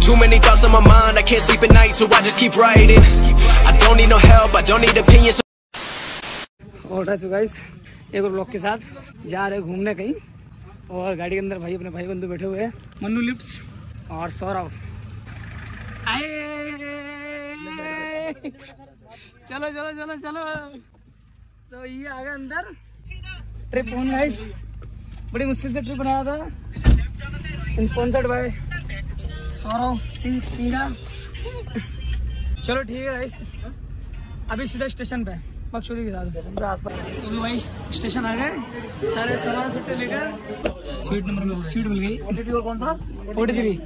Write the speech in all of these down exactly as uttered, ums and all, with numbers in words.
Too many thoughts on my mind, I can't sleep at night, so I just keep writing. I don't need no help, I don't need opinions. और guys एक और blog के साथ जा रहे घूमने कहीं, और गाड़ी के अंदर भाई अपने भाई बंधु बैठे हुए हैं, मन्नू लिप्स और सौरभ। चलो चलो चलो चलो। तो ये आ गया अंदर। ट्रिप ऑन गाइस, बड़ी मुश्किल से ट्रिप बनाया था, स्पॉन्सर्ड बाय सौरभ सिंह सिंगा। चलो ठीक है गाइस, अभी सीधा स्टेशन पे मकसूदी के साथ तो भाई स्टेशन आ गए, सारे सामान सुट्टे लेकर सीट नंबर में सीट मिल गई। फोर्टी टू और कौन सा फोर्टी थ्री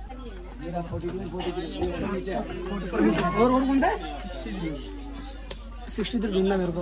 और और कौन सा सिक्सटी थ्री ढूंढना मेरे को।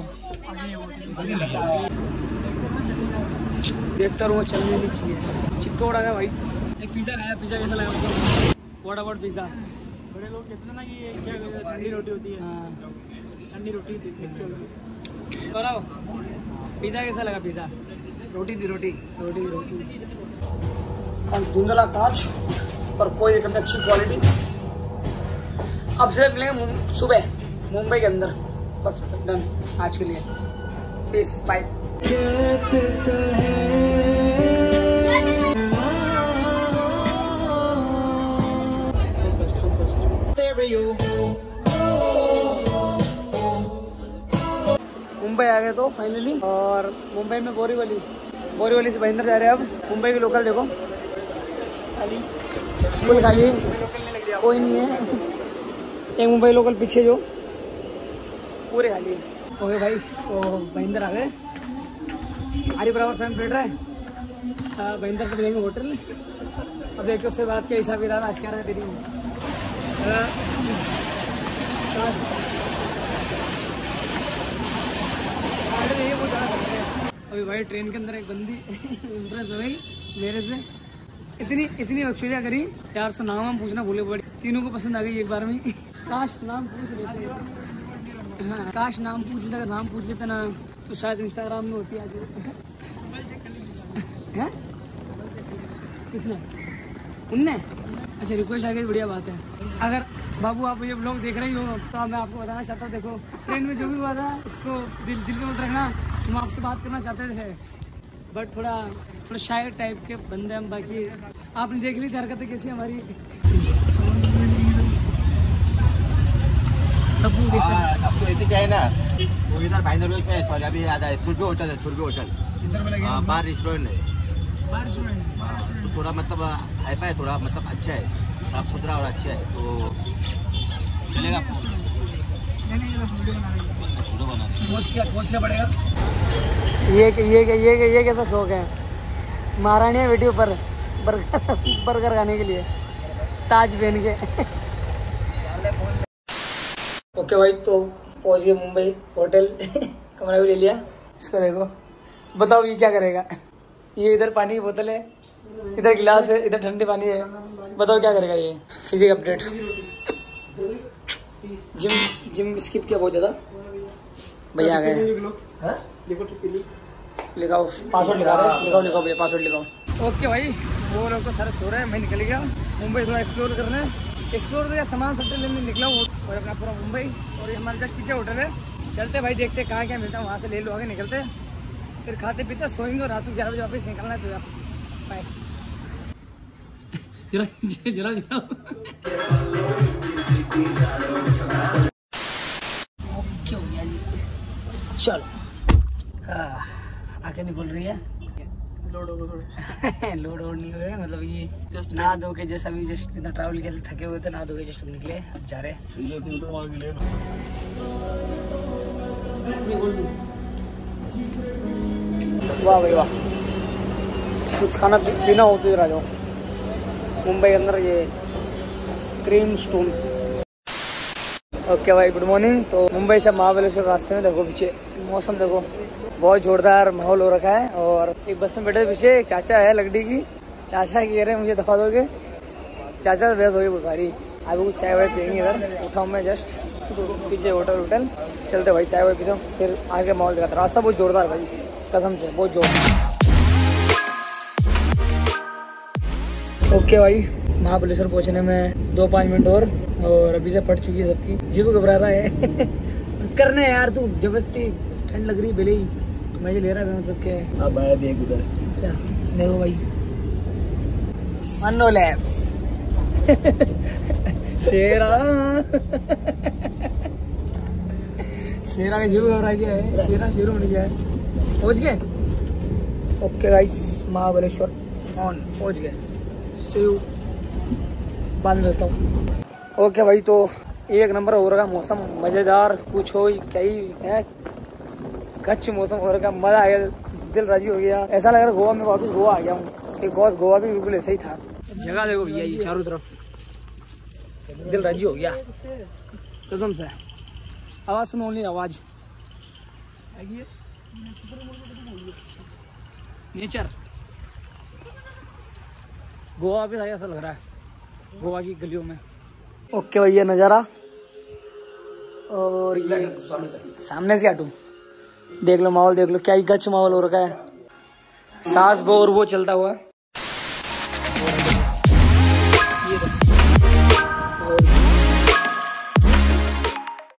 देखता रहूँ, चलने नहीं चाहिए। चिट्टोड़ आ गया भाई, एक पिज्जा खाया, पिज्जा कैसा लगा? What about pizza? बड़े लोग कहते ना कि ये क्या ठंडी रोटी होती है। हाँ ठंडी रोटी थी। कराओ पिज्जा कैसा लगा? पिज्जा रोटी थी, रोटी रोटी रोटी धुंधला कांच पर कोई दिक्कत नहीं, अच्छी क्वालिटी। अब से मिलेंगे सुबह मुंबई के अंदर, बस डन आज के लिए। Piece bye. मुंबई आ गए तो फाइनली, और मुंबई में बोरीवली बोरीवली से भयंदर जा रहे हैं अब। मुंबई की लोकल देखो खाली, फुल खाली, कोई नहीं है। एक मुंबई लोकल पीछे जो पूरे खाली है। ओके भाई, तो भयंदर आ गए। आरी बराबर फैन प्लेट रहा है, भयंदर से मिलेंगे होटल। अब देखते उससे बात क्या हिसाब किताब आज क्या रहा है तेरी। अभी भाई ट्रेन के अंदर एक बंदी इम्प्रेस हो गई मेरे से, इतनी इतनी बख्शुलियाँ करी यार, उसका नाम हम पूछना भूले पड़े। तीनों को पसंद आ गई एक बार में। काश नाम पूछ लेते, हाँ काश नाम पूछ लेते, अगर नाम पूछ लेते ना तो शायद इंस्टाग्राम में होती आज। है किसने? उनने? अच्छा रिक्वेस्ट आ गई, बढ़िया बात है। अगर बाबू आप ये ब्लॉग देख रही हो तो मैं आपको बताना चाहता हूँ, देखो ट्रेन में जो भी हुआ था उसको दिल दिल में मत रखना। हम आपसे बात करना चाहते थे, बट थोड़ा थोड़ा शायर टाइप के बंदे हम। बाकी आपने देख ली थी हरकतें कैसी हमारी। सब अब तो ऐसे क्या है ना, वो इधर भाईंदर रोड पे सॉरी अभी याद है, सुरभि होटल है, सुरभि होटल बाहर रेस्टोरेंट है। तो थोड़ा मतलब हाईफाई है, थोड़ा मतलब अच्छा है, साफ सुथरा और अच्छा है, तो चलेगा। पड़ेगा। ये ये ये ये कैसा शौक है महारानी है वीडियो पर बर्गर बर्गर खाने के लिए ताज पहन के। ओके भाई, तो पहुंच गए मुंबई होटल, कमरा भी ले लिया। इसको देखो, बताओ ये क्या करेगा? ये इधर पानी की बोतल है, इधर गिलास है, इधर ठंडे पानी है, बताओ क्या करेगा ये? Physique update. Gym gym skip किया बहुत ज़्यादा। भैया आ गए, लिखाओ पासवर्ड, लिखा रहे लिखाओ लिखाओ भैया पासवर्ड लिखाओ। ओके भाई, वो लोग तो सारे सो रहे हैं, मैं निकल गया मुंबई थोड़ा एक्सप्लोर करने। एक्सप्लोर तो सामान सब लेने निकला हूँ, और अपना पूरा मुंबई। और ये हमारे जस्ट पीछे होटल है, चलते भाई देखते कहाँ क्या मिलता है, वहाँ से ले लो, आगे निकलते फिर खाते पीते सोएंगे, और रात को ग्यारह बजे वापस निकलना चाहिए। बाय। जरा जरा जरा ओके हो गया जी, चलो। आगे निकल रही है, लोड हो थोड़े लोड और नहीं हुए, मतलब ये नहा धो के जैसा भी जस्ट इतना ट्रैवल किया, थके हुए थे, नहा धो के जस्ट अब निकले, अब जा रहे हैं। वाह भाई वाह, कुछ खाना पीना हो तो इधर आ जाओ। मुंबई के अंदर ये क्रीम स्टोन। ओके भाई, गुड मॉर्निंग। तो मुंबई से महाबलेश्वर रास्ते में देखो पीछे मौसम देखो, बहुत जोरदार माहौल हो रखा है। और एक बस में बैठे पीछे एक चाचा है लकड़ी की, चाचा कह रहे हैं मुझे दफा दोगे। चाचा तो बेहद हो गई बुखारी, अभी कुछ चाय वाय पियेंगे। इधर उठाऊँ मैं जस्ट, तो पीछे होटल होटल चलते भाई, चाय वाय पीता हूँ, फिर आगे माहौल दिखाता। रास्ता बहुत जोरदार भाई, कसम से बहुत जोरदार। ओके भाई, महाबलेश्वर पहुंचने में दो पाँच मिनट और और अभी से फट चुकी है सबकी, जीव घबरा रहा है। मत करने यार तू, जबरदस्ती ठंड लग रही है, ही मजे ले रहा है मतलब के। अब आया देख उधर, अच्छा देखो भाई मन्नो लैब्स। शेरा शेरा का जीव घबरा गया है, शेरा शुरू होने गया है। पहुंच गए? ओके गाइस, महाबलेश्वर ऑन पहुंच गए। सी यू बाद में मिलता हूँ। ओके भाई, तो एक नंबर हो रहा मौसम, मजेदार, पूछो ही क्या ही है, कच्छ मौसम हो रहा, मजा आ गया, दिल राजी हो गया। ऐसा लग रहा गोवा में वापस गोवा आ गया हूँ। एक बहुत गोवा भी बिल्कुल ऐसा ही था। जगह देखो भैया, ये चारों तरफ दिल राजी हो गया कसम से। आवाज सुनो, नहीं आवाज नेचर गोवा भी ऐसा लग रहा है, गोवा की गलियों में। ओके भैया नज़ारा, और ये सामने से हटूं, देख लो माहौल, देख लो क्या ही गच्छ माहौल हो रखा है। सास बहू और वो चलता हुआ